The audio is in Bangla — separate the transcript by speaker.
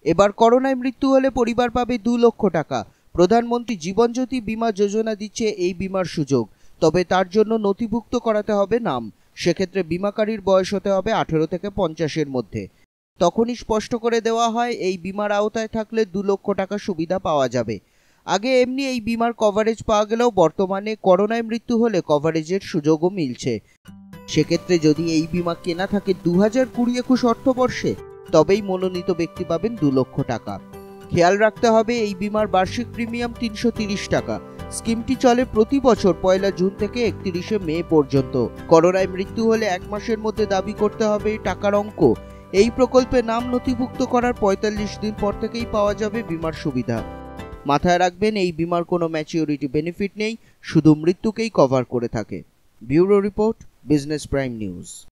Speaker 1: এবার করোনায় মৃত্যু হলে পরিবার পাবে 2 লক্ষ টাকা। প্রধানমন্ত্রী জীবন জ্যোতি বীমা যোজনা দিচ্ছে এই বীমার সুযোগ। তবে তার জন্য নথিভুক্ত করাতে হবে নাম। সেক্ষেত্রে বীমাকারীর বয়স হতে হবে 18 থেকে 50-এর মধ্যে। তখনই স্পষ্ট করে দেওয়া হয় এই বীমার আওতায় থাকলে 2 লক্ষ টাকা সুবিধা পাওয়া যাবে। আগে এমনি এই বীমার কভারেজ পাওয়া গেলেও বর্তমানে করোনায় মৃত্যু হলে কভারেজের সুযোগও মিলছে। সেক্ষেত্রে যদি এই বীমা কেনা থাকে 2020-21 অর্থবর্ষে, তবেই মনোনীত ব্যক্তি পাবেন 2 লক্ষ টাকা। খেয়াল রাখতে হবে এই বীমার বার্ষিক প্রিমিয়াম 330 টাকা। স্কিমটি চলে প্রতি বছর 1 জুন থেকে 31 মে পর্যন্ত। করোনায় মৃত্যু হলে 1 মাসের মধ্যে দাবি করতে হবে এই টাকার অঙ্ক। এই প্রকল্পে নাম নথিভুক্ত করার 45 দিন পর থেকেই পাওয়া যাবে বীমার সুবিধা। মাথায় রাখবেন, এই বীমার কোনো ম্যাচিউরিটি বেনিফিট নেই, শুধু মৃত্যুকেই কভার করে থাকে। Bureau report, business prime news.